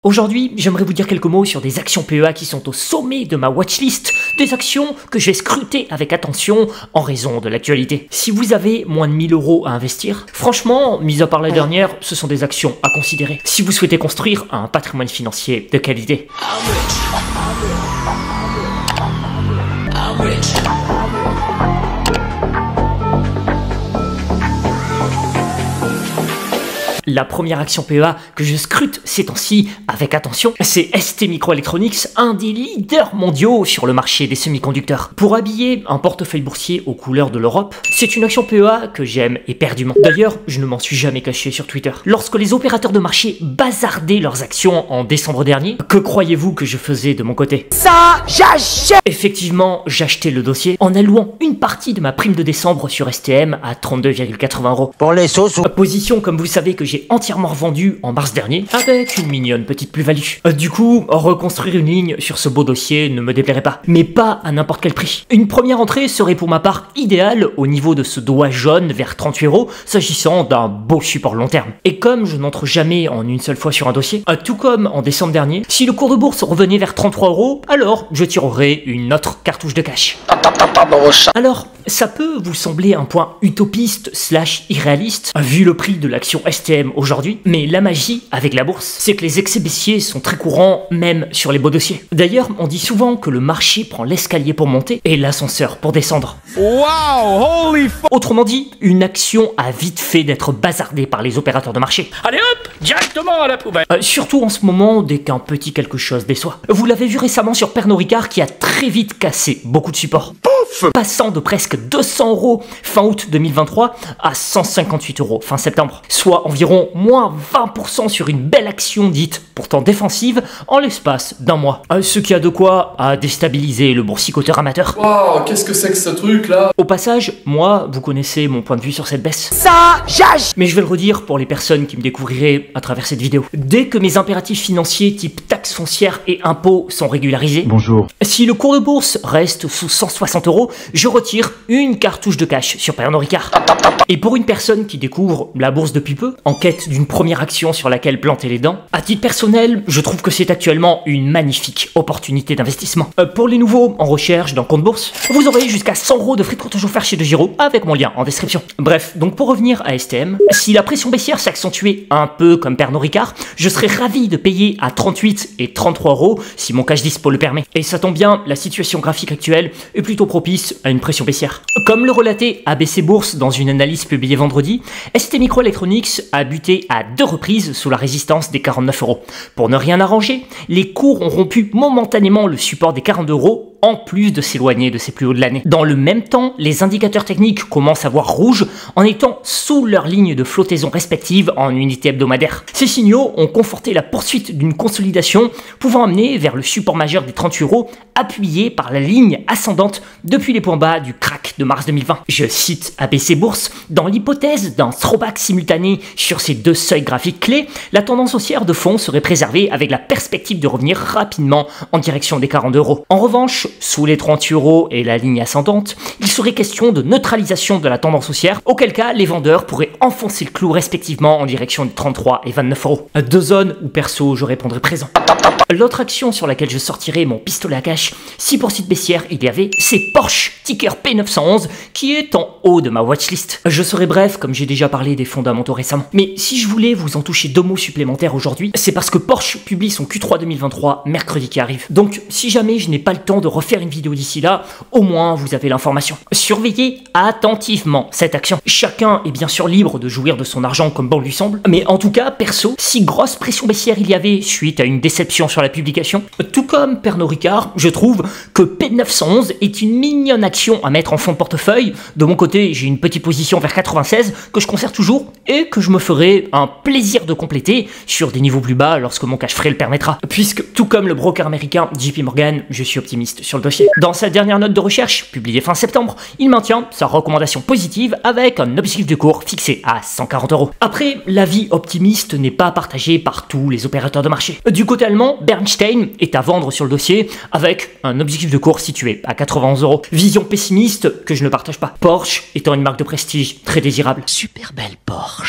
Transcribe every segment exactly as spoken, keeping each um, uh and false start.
Aujourd'hui, j'aimerais vous dire quelques mots sur des actions P E A qui sont au sommet de ma watchlist, des actions que j'ai scrutées avec attention en raison de l'actualité. Si vous avez moins de mille euros à investir, franchement, mis à part la dernière, ce sont des actions à considérer si vous souhaitez construire un patrimoine financier de qualité. I'm rich. I'm rich. La première action P E A que je scrute ces temps-ci avec attention, c'est S T Microelectronics, un des leaders mondiaux sur le marché des semi-conducteurs. Pour habiller un portefeuille boursier aux couleurs de l'Europe, c'est une action P E A que j'aime éperdument. D'ailleurs, je ne m'en suis jamais caché sur Twitter. Lorsque les opérateurs de marché bazardaient leurs actions en décembre dernier, que croyez-vous que je faisais de mon côté? Ça, j'achète! Effectivement, j'achetais le dossier en allouant une partie de ma prime de décembre sur S T M à trente-deux virgule quatre-vingts euros. Pour les sauces. Position, comme vous savez, que j'ai entièrement revendu en mars dernier avec une mignonne petite plus-value. Euh, du coup, reconstruire une ligne sur ce beau dossier ne me déplairait pas, mais pas à n'importe quel prix. Une première entrée serait pour ma part idéale au niveau de ce doigt jaune vers trente-huit euros, s'agissant d'un beau support long terme. Et comme je n'entre jamais en une seule fois sur un dossier, euh, tout comme en décembre dernier, si le cours de bourse revenait vers trente-trois euros, alors je tirerai une autre cartouche de cash. Alors, ça peut vous sembler un point utopiste slash irréaliste, vu le prix de l'action S T M aujourd'hui, mais la magie avec la bourse, c'est que les excès baissiers sont très courants, même sur les beaux dossiers. D'ailleurs, on dit souvent que le marché prend l'escalier pour monter et l'ascenseur pour descendre. Wow, holy f... Autrement dit, une action a vite fait d'être bazardée par les opérateurs de marché. Allez hop, directement à la poubelle. Euh, surtout en ce moment, dès qu'un petit quelque chose déçoit. Vous l'avez vu récemment sur Pernod Ricard qui a très vite cassé beaucoup de supports. Pouf, passant de presque deux cents euros fin août deux mille vingt-trois à cent cinquante-huit euros fin septembre, soit environ moins vingt pour cent sur une belle action dite pourtant défensive en l'espace d'un mois. Euh, ce qui a de quoi à déstabiliser le boursicoteur amateur. Waouh, qu'est-ce que c'est que ce truc là? Au passage, moi, vous connaissez mon point de vue sur cette baisse. Ça, j'age. Mais je vais le redire pour les personnes qui me découvriraient à travers cette vidéo. Dès que mes impératifs financiers type taxes foncières et impôts sont régularisés, bonjour. Si le cours de bourse reste sous cent soixante euros, je retire une cartouche de cash sur Pernod Ricard. Et pour une personne qui découvre la bourse depuis peu, en quête d'une première action sur laquelle planter les dents, à titre personnel, je trouve que c'est actuellement une magnifique opportunité d'investissement. Euh, pour les nouveaux en recherche d'un compte bourse, vous aurez jusqu'à cent euros de frais de courtage offerts chez DeGiro avec mon lien en description. Bref, donc pour revenir à S T M, si la pression baissière s'accentuait un peu comme Pernod Ricard, je serais ravi de payer à trente-huit et trente-trois euros si mon cash dispo le permet. Et ça tombe bien, la situation graphique actuelle est plutôt propice à une pression baissière. Comme le relatait A B C Bourse dans une analyse publiée vendredi, S T Microelectronics a buté à deux reprises sous la résistance des quarante-neuf euros. Pour ne rien arranger, les cours ont rompu momentanément le support des quarante euros en plus de s'éloigner de ses plus hauts de l'année. Dans le même temps, les indicateurs techniques commencent à voir rouge en étant sous leur ligne de flottaison respective en unité hebdomadaire. Ces signaux ont conforté la poursuite d'une consolidation pouvant amener vers le support majeur des trente euros appuyé par la ligne ascendante depuis les points bas du crack de mars deux mille vingt. Je cite A B C Bourse, dans l'hypothèse d'un throwback simultané sur ces deux seuils graphiques clés, la tendance haussière de fond serait préservée avec la perspective de revenir rapidement en direction des quarante euros. En revanche, sous les trente euros et la ligne ascendante, il serait question de neutralisation de la tendance haussière, auquel cas les vendeurs pourraient enfoncer le clou respectivement en direction des trente-trois et vingt-neuf euros. Deux zones où perso je répondrai présent. L'autre action sur laquelle je sortirai mon pistolet à cash, si pour site baissière il y avait, c'est Porsche, ticker P neuf cent onze, qui est en haut de ma watchlist. Je serai bref, comme j'ai déjà parlé des fondamentaux récemment. Mais si je voulais vous en toucher deux mots supplémentaires aujourd'hui, c'est parce que Porsche publie son Q trois deux mille vingt-trois mercredi qui arrive. Donc si jamais je n'ai pas le temps de refaire une vidéo d'ici là, au moins vous avez l'information. Surveillez attentivement cette action. Chacun est bien sûr libre de jouir de son argent comme bon lui semble, mais en tout cas, perso, si grosse pression baissière il y avait suite à une déception sur la publication, tout comme Pernod Ricard, je trouve que P neuf cent onze est une mignonne action à mettre en fond de portefeuille. De mon côté, j'ai une petite position vers quatre-vingt-seize que je conserve toujours et que je me ferai un plaisir de compléter sur des niveaux plus bas lorsque mon cash frais le permettra. Puisque, tout comme le broker américain J P Morgan, je suis optimiste sur le dossier. Dans sa dernière note de recherche, publiée fin septembre, il maintient sa recommandation positive avec un objectif de cours fixé à cent quarante euros. Après, l'avis optimiste n'est pas partagé par tous les opérateurs de marché. Du côté allemand, Bernstein est à vendre sur le dossier avec un objectif de cours situé à quatre-vingt-onze euros. Vision pessimiste que je ne partage pas. Porsche étant une marque de prestige très désirable. Super belle Porsche.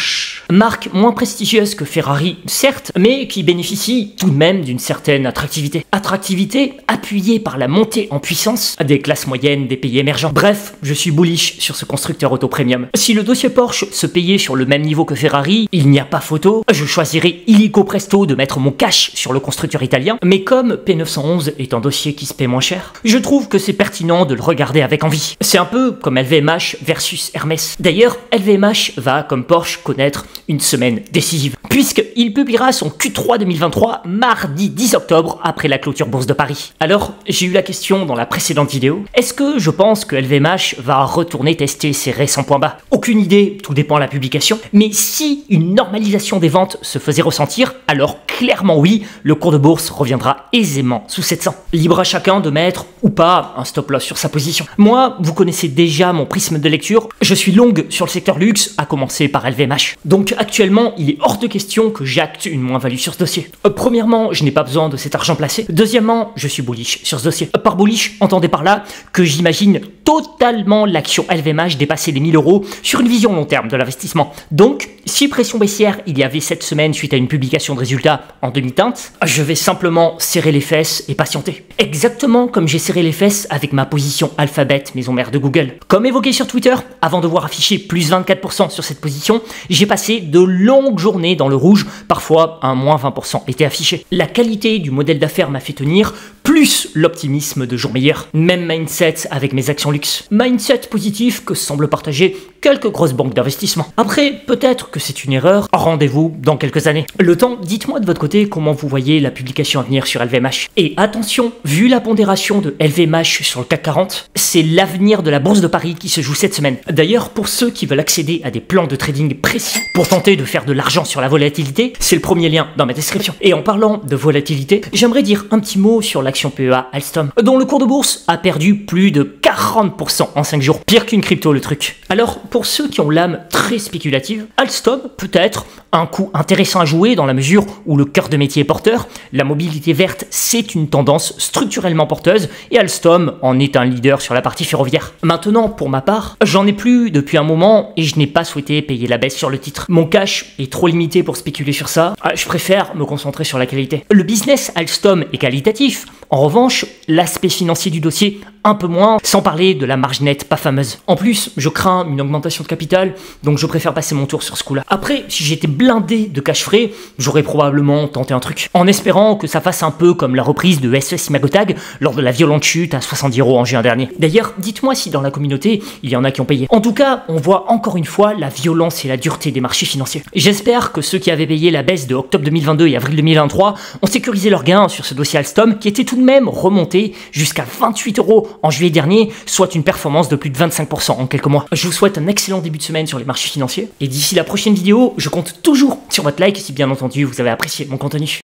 Marque moins prestigieuse que Ferrari, certes, mais qui bénéficie tout de même d'une certaine attractivité. Attractivité appuyée par la montée en puissance des classes moyennes des pays émergents. Bref, je suis bullish sur ce constructeur auto premium. Si le dossier Porsche se payait sur le même niveau que Ferrari, il n'y a pas photo, je choisirais illico presto de mettre mon cash sur le constructeur italien, mais comme P neuf cent onze est un dossier qui se paie moins cher, je trouve que c'est pertinent de le regarder avec envie. C'est un peu comme L V M H versus Hermès. D'ailleurs, L V M H va, comme Porsche, connaître une semaine décisive, puisqu'il publiera son Q trois deux mille vingt-trois mardi dix octobre après la clôture bourse de Paris. Alors, j'ai eu la question dans la précédente vidéo, est-ce que je pense que L V M H va retourner tester ses récents points bas? Aucune idée, tout dépend de la publication, mais si une normalisation des ventes se faisait ressentir, alors clairement oui, le cours de bourse reviendra aisément sous sept cents. Libre à chacun de mettre ou pas un stop loss sur sa position. Moi, vous connaissez déjà mon prisme de lecture, je suis longue sur le secteur luxe, à commencer par L V M H. Donc actuellement, il est hors de question que j'acte une moins-value sur ce dossier. Euh, premièrement, je n'ai pas besoin de cet argent placé. Deuxièmement, je suis bullish sur ce dossier. Euh, par bullish, entendez par là que j'imagine totalement l'action L V M H dépasser les mille euros sur une vision long terme de l'investissement. Donc, si pression baissière il y avait cette semaine suite à une publication de résultats en demi-teinte, je vais simplement serrer les fesses et patienter. Exactement comme j'ai serré les fesses avec ma position Alphabet, maison mère de Google. Comme évoqué sur Twitter, avant de voir afficher plus vingt-quatre pour cent sur cette position, j'ai passé de longues journées dans le rouge, parfois un moins vingt pour cent était affiché. La qualité du modèle d'affaires m'a fait tenir, plus l'optimisme de jours meilleurs. Même mindset avec mes actions luxe. Mindset positif que semblent partager quelques grosses banques d'investissement. Après, peut-être que c'est une erreur, rendez-vous dans quelques années. Le temps, dites-moi de votre côté comment vous voyez la publication à venir sur L V M H. Et attention, vu la pondération de L V M H sur le C A C quarante, c'est l'avenir de la bourse de Paris qui se joue cette semaine. D'ailleurs, pour ceux qui veulent accéder à des plans de trading précis pour tenter de faire de l'argent sur la volatilité, c'est le premier lien dans ma description. Et en parlant de volatilité, j'aimerais dire un petit mot sur l'action P E A Alstom, dont le cours de bourse a perdu plus de quarante pour cent en cinq jours. Pire qu'une crypto le truc. Alors, pour ceux qui ont l'âme très spéculative, Alstom peut être un coup intéressant à jouer dans la mesure où le cœur de métier est porteur. La mobilité verte, c'est une tendance structurellement porteuse et Alstom en est un leader sur la partie ferroviaire. Maintenant, pour ma part, j'en ai plus depuis un moment et je n'ai pas souhaité payer la baisse sur le titre. Mon cash est trop limité pour spéculer sur ça. Je préfère me concentrer sur la qualité. Le business Alstom est qualitatif. En revanche, l'aspect financier du dossier, un peu moins, sans parler de la marge nette pas fameuse. En plus, je crains une augmentation de capital, donc je préfère passer mon tour sur ce coup-là. Après, si j'étais blindé de cash frais, j'aurais probablement tenté un truc, en espérant que ça fasse un peu comme la reprise de S E S Imagotag lors de la violente chute à soixante-dix euros en juin dernier. D'ailleurs, dites-moi si dans la communauté, il y en a qui ont payé. En tout cas, on voit encore une fois la violence et la dureté des marchés financiers. J'espère que ceux qui avaient payé la baisse de octobre deux mille vingt-deux et avril deux mille vingt-trois ont sécurisé leurs gains sur ce dossier Alstom qui était tout de même remonté jusqu'à vingt-huit euros en juillet dernier, soit une performance de plus de vingt-cinq pour cent en quelques mois. Je vous souhaite un excellent début de semaine sur les marchés financiers et d'ici la prochaine vidéo, je compte toujours sur votre like si bien entendu vous avez apprécié mon contenu.